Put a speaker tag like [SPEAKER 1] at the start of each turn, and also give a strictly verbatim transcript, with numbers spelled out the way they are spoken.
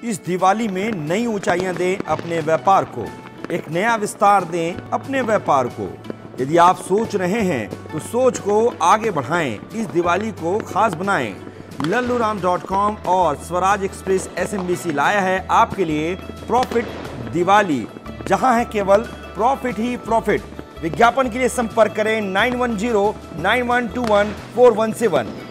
[SPEAKER 1] इस दिवाली में नई ऊंचाइयां दें अपने व्यापार को, एक नया विस्तार दें अपने व्यापार को। यदि आप सोच रहे हैं तो सोच को आगे बढ़ाएं, इस दिवाली को खास बनाएं। लल्लूराम डॉट कॉम और Swaraj Express S M B C लाया है आपके लिए प्रॉफिट दिवाली, जहां है केवल प्रॉफिट ही प्रॉफिट। विज्ञापन के लिए संपर्क करें nine one zero nine one two one four one seven.